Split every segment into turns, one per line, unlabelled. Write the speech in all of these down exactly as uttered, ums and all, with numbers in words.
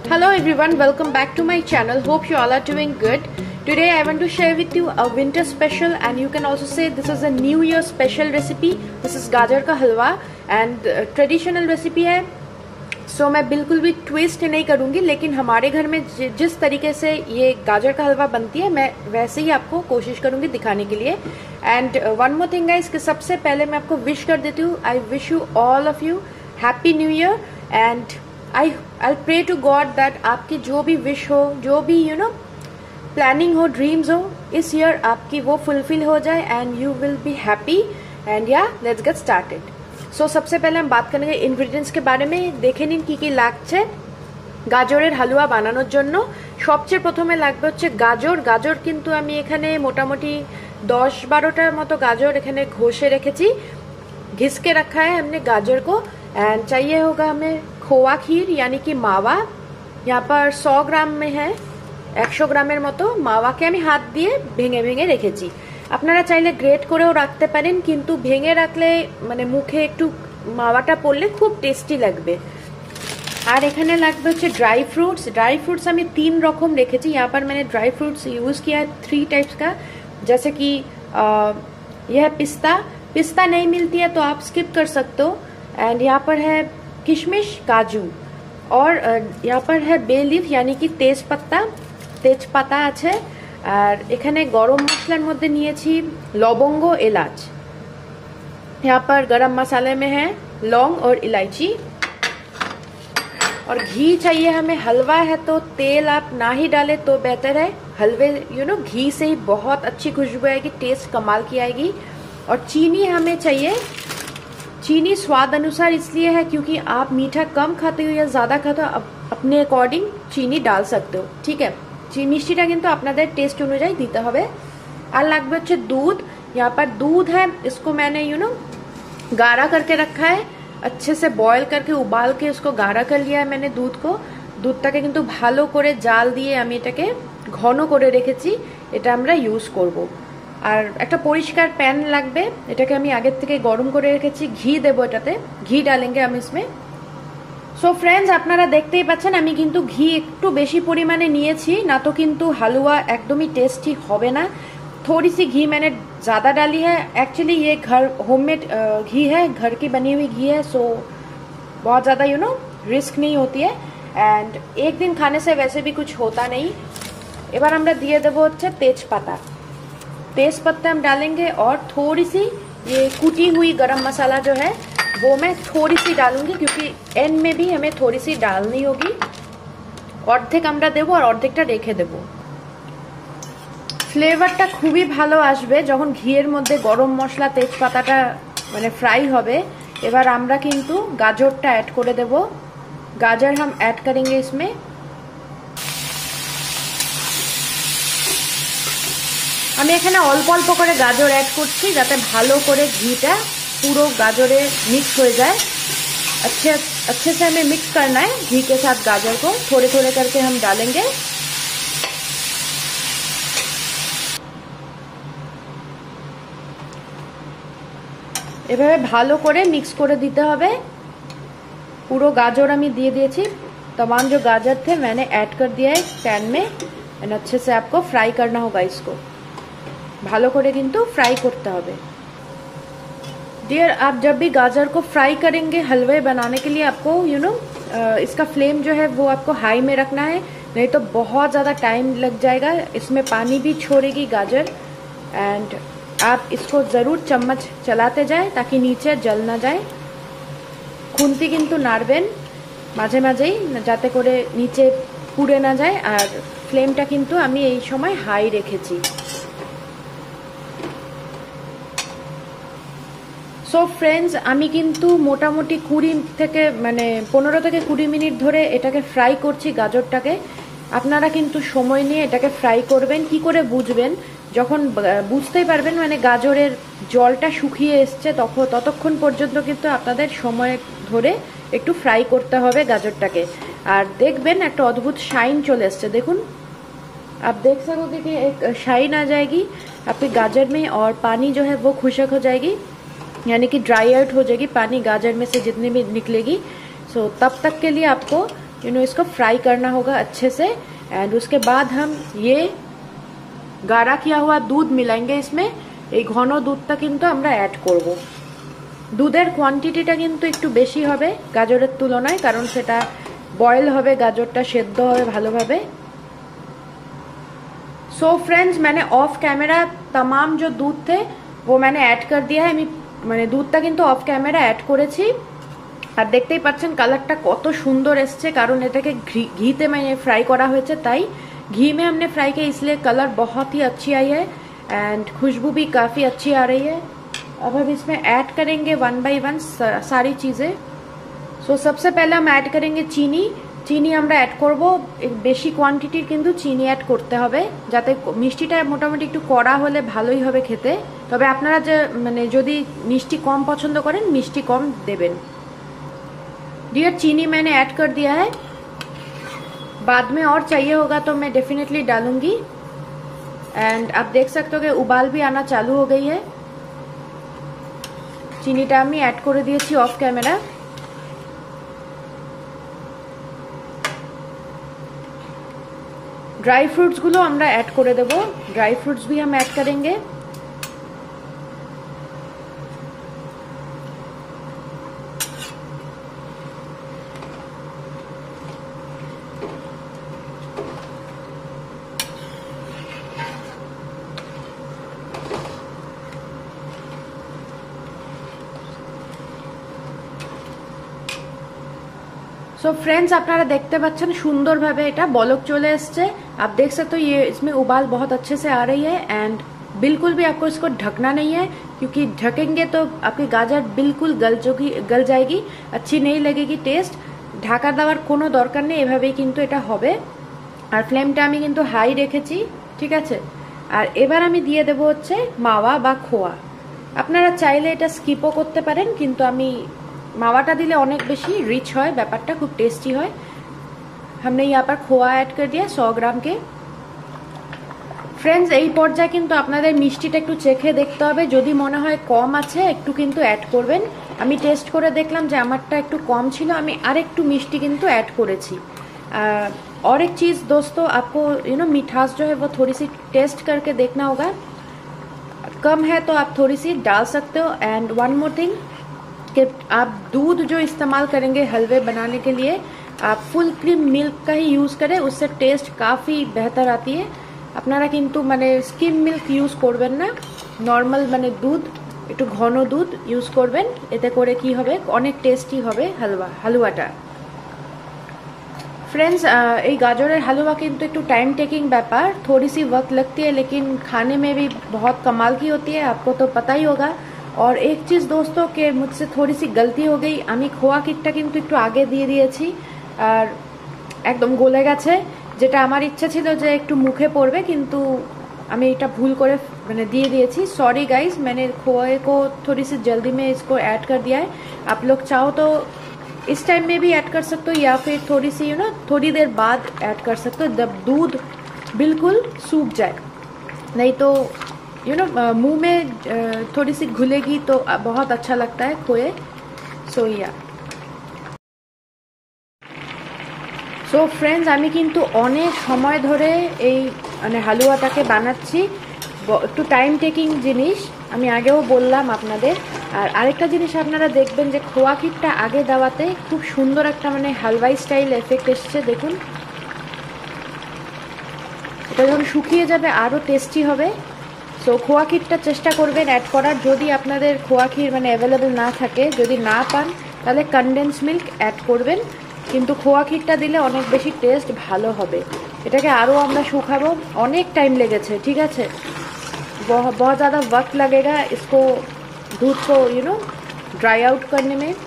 Hello everyone, welcome back to my channel. Hope you all are doing good. Today I want to share with you a winter special, and you can also say this is a new year special recipe. This is गाजर का हलवा and uh, traditional recipe है. So मैं बिल्कुल भी twist नहीं करूँगी, लेकिन हमारे घर में जिस तरीके से ये गाजर का हलवा बनती है मैं वैसे ही आपको कोशिश करूँगी दिखाने के लिए. And one more thing guys, कि सबसे पहले मैं आपको विश कर देती हूँ. I wish you all of you happy new year and I I pray to God that आपकी जो भी विश हो, जो भी यू नो प्लानिंग हो, ड्रीम्स हो, इस ईयर आपकी वो फुलफिल हो जाए and you will be happy. And yeah let's get started. So सबसे पहले हम बात करेंगे इंग्रेडिएंट्स के बारे में. देखे निन की की लागছে গাজরের হালুয়া বানানোর জন্য. সবচেয়ে প্রথমে লাগবে হচ্ছে গাজর. গাজর কিন্তু আমি এখানে মোটামুটি दस बारहটার মতো গাজর এখানে ঘষে রেখেছি. घिस के रखा है हमने गाजर को. एंड चाहिए होगा हमें खोया खीर यानी कि मावा. यहाँ पर सौ ग्राम में है, একশো গ্রামের মতো মাওয়াকে আমি হাত দিয়ে ভেঙে ভেঙে রেখেছি. আপনারা চাইলে গ্রেট করেও রাখতে পারেন, কিন্তু ভেঙে রাখলে মানে মুখে একটু মাওয়াটা পড়লে খুব টেস্টি লাগবে. আর এখানে লাগবে হচ্ছে ड्राई फ्रूट्स. ड्राई फ्रूट्स আমি तीन रकम রেখেছি. यहाँ पर मैंने ड्राई फ्रूट्स यूज किया है थ्री टाइप्स का. जैसे कि यह है पिस्ता. पिस्ता नहीं मिलती है तो आप स्किप कर सकते हो. एंड यहाँ पर है किशमिश, काजू. और यहाँ पर है बेलीफ यानी कि तेजपत्ता. तेजपाता আছে. আর এখানে গরম মশলার মধ্যে নিয়েছি লবঙ্গ, এলাচ. यहाँ पर गरम मसाले में है लौंग और इलायची. और घी चाहिए हमें. हलवा है तो तेल आप ना ही डालें तो बेहतर है. हलवे यू नो घी से ही बहुत अच्छी खुशबू आएगी, टेस्ट कमाल की आएगी. और चीनी हमें चाहिए. चीनी स्वाद अनुसार इसलिए है क्योंकि आप मीठा कम खाते हो या ज्यादा खाते हो, अपने अकॉर्डिंग चीनी डाल सकते हो. ठीक है, মিষ্টিটা কিন্তু আপনাদের টেস্ট অনুযায়ী দিতে হবে. আর লাগবে হচ্ছে दूध. यहाँ पर दूध है, इसको मैंने यू नो गाढ़ा करके रखा है. अच्छे से बॉयल करके उबाल के इसको गाढ़ा कर लिया है मैंने दूध को. দুধটাকে কিন্তু ভালো করে জাল দিয়ে আমি এটাকে ঘন করে রেখেছি. এটা আমরা ইউজ করব. আর একটা পরিষ্কার প্যান লাগবে. এটাকে আমি আগের থেকে গরম করে রেখেছি. ঘি দেবো এটাতে. ঘি डालेंगे हम इसमें. সো ফ্রেন্ডস, আপনারা দেখতেই পাচ্ছেন আমি কিন্তু ঘি একটু বেশি পরিমাণে নিয়েছি, না তো কিন্তু হালুয়া একদমই টেস্টি হবে না. थोड़ी सी घी मैंने ज़्यादा डाली है. एक्चुअली ये घर होममेड घी है, घर की बनी हुई घी है. सो बहुत ज़्यादा यू नो रिस्क नहीं होती है. एंड एक दिन खाने से वैसे भी कुछ होता नहीं. এবার আমরা দিয়ে দেবো হচ্ছে তেজপাতা. तेजपत्ता हम डालेंगे और थोड़ी सी ये कुटी हुई गरम मसाला जो है वो मैं थोड़ी सी डालूंगी, क्योंकि एंड में भी हमें थोड़ी सी डालनी होगी. অর্ধেক আমরা দেবো আর অর্ধেকটা রেখে দেবো. ফ্লেভারটা খুবই ভালো আসবে যখন ঘিয়ের মধ্যে গরম মশলা তেজপাতাটা মানে ফ্রাই হবে. এবার আমরা কিন্তু গাজরটা অ্যাড করে দেব. গাজর हम ऐड करेंगे इसमें. আমি এখানে অল্প অল্প করে গাজর ऐड করছি যাতে ভালো করে ঘিটা पूरो गाजरे मिक्स हो जाए. अच्छे अच्छे से हमें मिक्स करना है घी के साथ गाजर को. थोड़े थोड़े करके हम डालेंगे. এভাবে ভালো করে মিক্স করে দিতে হবে. पूरो गाजर আমি দিয়ে দিয়েছি. तमाम जो गाजर थे मैंने ऐड कर दिया है पैन में. एंड अच्छे से आपको फ्राई करना होगा. इसको ভালো করে কিন্তু फ्राई করতে হবে. डियर, आप जब भी गाजर को फ्राई करेंगे हलवे बनाने के लिए आपको यू नो इसका फ्लेम जो है वो आपको हाई में रखना है, नहीं तो बहुत ज़्यादा टाइम लग जाएगा. इसमें पानी भी छोड़ेगी गाजर. एंड आप इसको ज़रूर चम्मच चलाते जाएं ताकि नीचे जल ना जाए. খুন্তি কিন্তু নাড়বেন মাঝে মাঝেই যাতে করে নিচে পুড়ে না যায়. আর ফ্লেমটা কিন্তু আমি এই সময় হাই রেখেছি. সো ফ্রেন্ডস, আমি কিন্তু মোটামুটি কুড়ি থেকে মানে পনেরো থেকে কুড়ি মিনিট ধরে এটাকে ফ্রাই করছি গাজরটাকে. আপনারা কিন্তু সময় নিয়ে এটাকে ফ্রাই করবেন. কি করে বুঝবেন? যখন বুঝতেই পারবেন মানে গাজরের জলটা শুকিয়ে এসছে, তখন ততক্ষণ পর্যন্ত কিন্তু আপনাদের সময় ধরে একটু ফ্রাই করতে হবে গাজরটাকে. আর দেখবেন একটা অদ্ভুত শাইন চলে এসছে. দেখুন, आप देख सकोगे कि एक शाइन आ जाएगी आपके गाजर में और पानी जो है वो खुशक हो जाएगी. यानी कि ड्राई आउट हो जाएगी पानी गाजर में से जितनी भी निकलेगी. सो तब तक के लिए आपको यू नो इसको फ्राई करना होगा अच्छे से। एंड उसके बाद हम ये गाढ़ा किया हुआ दूध मिलाएंगे इसमें। এই ঘন দুধটা কিন্তু আমরা অ্যাড করব। দুধের কোয়ান্টিটিটা কিন্তু একটু বেশি হবে গাজরের তুলনায়, কারণ সেটা বয়েল হবে, গাজরটা সেদ্ধ হবে ভালোভাবে। सो so फ्रेंड्स, मैंने ऑफ कैमरा तमाम जो दूध थे वो मैंने ऐड कर दिया है। मैं मैंने दूधটা কিন্তু অফ ক্যামেরা অ্যাড করেছি। আর দেখতেই পাচ্ছেন কালারটা কত সুন্দর এসছে, কারণ এটাকে ঘিতে মানে ফ্রাই করা হয়েছে, তাই घी में हमने फ्राई किया इसलिए कलर बहुत ही अच्छी आई है एंड खुशबू भी काफ़ी अच्छी आ रही है। अब हम इसमें ऐड करेंगे वन बाय वन सारी चीज़ें। सो so, सबसे पहले हम ऐड करेंगे चीनी। चीनी আমরা অ্যাড করব, বেশি কোয়ান্টিটির কিন্তু চিনি অ্যাড করতে হবে, যাতে মিষ্টিটা মোটামুটি একটু কড়া হলে ভালোই হবে খেতে। তবে আপনারা যে মানে যদি মিষ্টি কম পছন্দ করেন মিষ্টি কম দেবেন। डियर चीनी मैंने ऐड कर दिया है, बाद में और चाहिए होगा तो मैं डेफिनेटली डालूंगी। एंड आप देख सकते हो कि उबाल भी आना चालू हो गई है। चीनीटा আমি ऐड করে দিয়েছি অফ ক্যামেরা। ड्राई फ्रूट्स गुलो আমরা ऐड করে দেব। ड्राई फ्रूट्स भी हम ऐड करेंगे। सो so फ्रेंड्स, আপনারা দেখতে পাচ্ছেন সুন্দরভাবে এটা বলক চলে আসছে। आप देख सकते हो ये इसमें उबाल बहुत अच्छे से आ रही है एंड बिल्कुल भी आपको इसको ढकना नहीं है, क्योंकि ढकेंगे तो आपकी गाजर बिल्कुल गल चुकी गल जाएगी, अच्छी नहीं लगेगी टेस्ट। ঢাকা দেওয়ার কোনো দরকার নেই, এভাবেই কিন্তু এটা হবে। আর ফ্লেমটা আমি কিন্তু হাই রেখেছি, ঠিক আছে। আর এবার আমি দিয়ে দেব হচ্ছে মাওয়া বা খোয়া। আপনারা চাইলে এটা স্কিপও করতে পারেন, কিন্তু আমি मावाटा दिले अनेक बेशी रिच है, ব্যাপারটা खूब टेस्टी है। हमने यहाँ पर खोया ऐड कर दिया सौ ग्राम के। फ्रेंड्स, এই পর্যায়ে কিন্তু আপনাদের মিষ্টিটা একটু চেখে দেখতে হবে, যদি মনে হয় কম আছে একটু কিন্তু অ্যাড করবেন। আমি টেস্ট করে দেখলাম যে আমারটা একটু কম ছিল, আমি আরেকটু মিষ্টি কিন্তু ऐड করেছি। और एक चीज़ दोस्तों, आपको यू नो मिठास जो है वो थोड़ी सी टेस्ट करके देखना होगा, कम है तो आप थोड़ी सी डाल सकते हो। एंड वन मोर थिंग कि आप दूध जो इस्तेमाल करेंगे हलवे बनाने के लिए आप फुल क्रीम मिल्क का ही यूज़ करें, उससे टेस्ट काफ़ी बेहतर आती है। আপনারা কিন্তু মানে স্কিম মিল্ক ইউজ করবেন না, নর্মাল মানে দুধ, একটু ঘন দুধ ইউজ করবেন, এতে করে কি হবে অনেক টেস্টি হবে হালুয়া হালুয়াটা। फ्रेंड्स, এই গাজরের হালুয়া কিন্তু একটু टाइम टेकिंग ব্যাপার, थोड़ी सी वक्त लगती है लेकिन खाने में भी बहुत कमाल की होती है, आपको तो पता ही होगा। और एक चीज़ दोस्तों के मुझसे थोड़ी सी गलती हो गई, আমি খোয়া ক্ষীরটা কিন্তু একটু আগে দিয়ে দিয়েছি আর একদম গলে গেছে, যেটা আমার ইচ্ছা ছিল যে একটু মুখে পড়বে, কিন্তু আমি এটা ভুল করে মানে দিয়ে দিয়েছি। सॉरी गाइस, मैंने खोए को थोड़ी सी जल्दी में इसको ऐड कर दिया है। आप लोग चाहो तो इस टाइम में भी ऐड कर सकते हो या फिर थोड़ी सी यू नो थोड़ी देर बाद ऐड कर सकते हो, जब दूध बिल्कुल सूख जाए, नहीं तो यू नो मुंह में थोड़ी सी घुलेगी तो बहुत अच्छा लगता है खोए। सो या सो फ्रेंड्स, আমি কিন্তু অনেক সময় ধরে এই মানে হালুয়াটাকে বানাচ্ছি, একটু টাইম টেকিং জিনিস, আমি আগেও বললাম আপনাদের। আর আরেকটা জিনিস আপনারা দেখবেন যে খোয়া ক্ষীরটা আগে দেওয়াতে খুব সুন্দর একটা মানে হালওয়াই স্টাইল এফেক্ট এসছে, দেখুন। এটা যখন শুকিয়ে যাবে আরও টেস্টি হবে। সো খোয়া ক্ষীরটা চেষ্টা করবেন অ্যাড করার, যদি আপনাদের খোয়া ক্ষীর মানে অ্যাভেলেবেল না থাকে, যদি না পান তাহলে কনডেন্স মিল্ক অ্যাড করবেন, কিন্তু খোয়া ক্ষীরটা দিলে অনেক বেশি টেস্ট ভালো হবে। এটাকে আরও আমরা শুকাবো, অনেক টাইম লেগেছে, ঠিক আছে, बहुत ज़्यादा वक्त लगेगा इसको दूध को यू नो ड्राई आउट करने में।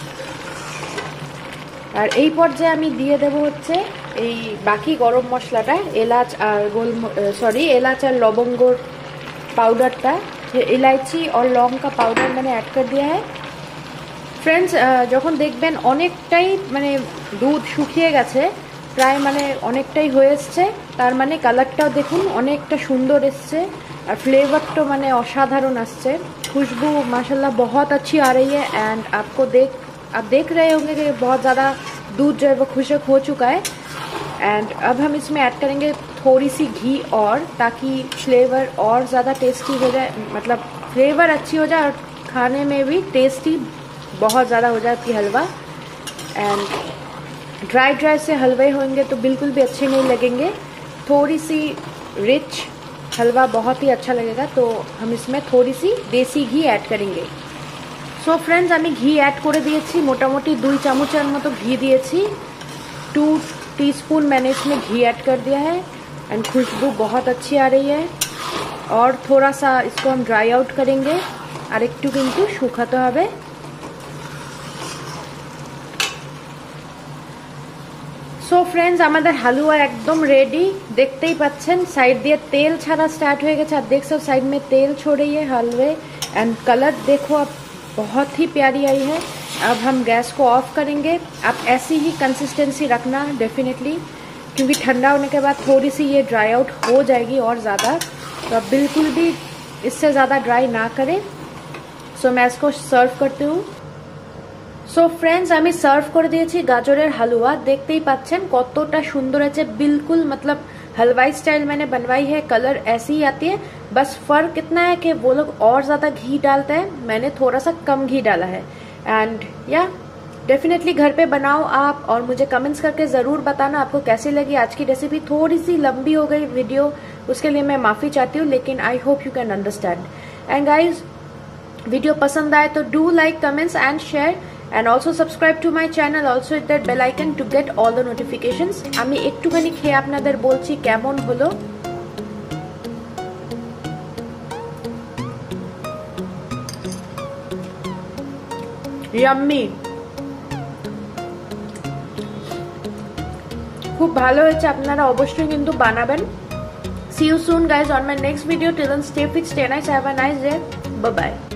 আর এই পর্যায়ে আমি দিয়ে দেব হচ্ছে এই বাকি গরম মশলাটা, এলাচ আর গোল সরি এলাচ আর লবঙ্গর पाउडरটা, इलायची और लौंग का पाउडर मैंने ऐड कर दिया है। फ्रेंड्स, যখন দেখবেন অনেকটাই মানে দুধ শুকিয়ে গেছে, প্রায় মানে অনেকটাই হয়ে এসছে, তার মানে কালারটাও দেখুন অনেকটা সুন্দর এসছে और फ्लेवर तो मैंने असाधारण आसছে, खुशबू माशाल्लाह बहुत अच्छी आ रही है। एंड आपको देख आप देख रहे होंगे कि बहुत ज़्यादा दूध जो है वो खुशक हो चुका है। एंड अब हम इसमें ऐड करेंगे थोड़ी सी घी और, ताकि फ्लेवर और ज़्यादा टेस्टी हो जाए, मतलब फ्लेवर अच्छी हो जाए और खाने में भी टेस्टी बहुत ज़्यादा हो जाए आपकी हलवा। एंड ड्राई ड्राई से हलवे होंगे तो बिल्कुल भी अच्छे नहीं लगेंगे। थोड़ी सी रिच हलवा बहुत ही अच्छा लगेगा। तो हम इसमें थोड़ी सी देसी घी ऐड करेंगे। सो फ्रेंड्स, আমি ঘি অ্যাড করে দিয়েছি, মোটামুটি দুই চামচের মতো ঘি দিয়েছি। टू टीस्पून मैंने इसमें घी ऐड कर दिया है एंड खुशबू बहुत अच्छी आ रही है। और थोड़ा सा इसको हम ड्राई आउट करेंगे और একটু কিন্তু শুকাতে হবে। সো ফ্রেন্ডস, আমাদের হালুয়া একদম রেডি। দেখতেই পাচ্ছেন সাইড দিয়ে তেল ছাড়া স্টার্ট হয়ে গেছে। आप देख सकते हो साइड में तेल छोड़ रही है हलवे। एंड कलर देखो आप, बहुत ही प्यारी आई है। अब हम गैस को ऑफ करेंगे। आप ऐसी ही कंसिस्टेंसी रखना डेफिनेटली, क्योंकि ठंडा होने के बाद थोड़ी सी ये ड्राई आउट हो जाएगी और ज़्यादा। तो आप बिल्कुल भी इससे ज़्यादा ड्राई ना करें। सो मैं इसको सर्व करती हूँ। सो फ्रेंड्स, আমি সার্ভ করে দিয়েছি গাজরের হালুয়া। দেখতেই পাচ্ছেন কতটা সুন্দর আছে, बिल्कुल मतलब हलवाई स्टाइल मैंने बनवाई है। कलर ऐसी ही आती है, बस फर्क इतना है कि वो लोग और ज़्यादा घी डालते हैं, मैंने थोड़ा सा कम घी डाला है। एंड या डेफिनेटली घर पे बनाओ आप, और मुझे कमेंट्स करके ज़रूर बताना आपको कैसी लगी आज की रेसिपी। थोड़ी सी लंबी हो गई वीडियो, उसके लिए मैं माफ़ी चाहती हूँ, लेकिन I hope you can understand. And guys, video पसंद आए तो do like, comments and share, and also subscribe to my channel, also hit that bell icon to get all the notifications। আমি একটুখানি খেয়ে আপনাদের বলছি কেমন হলো। ইয়াম্মি, খুব ভালো হয়েছে। আপনারা অবশ্যই কিন্তু বানাবেন। See you soon guys on my next video. Till then, stay fit, stay nice, have a nice day. Bye bye.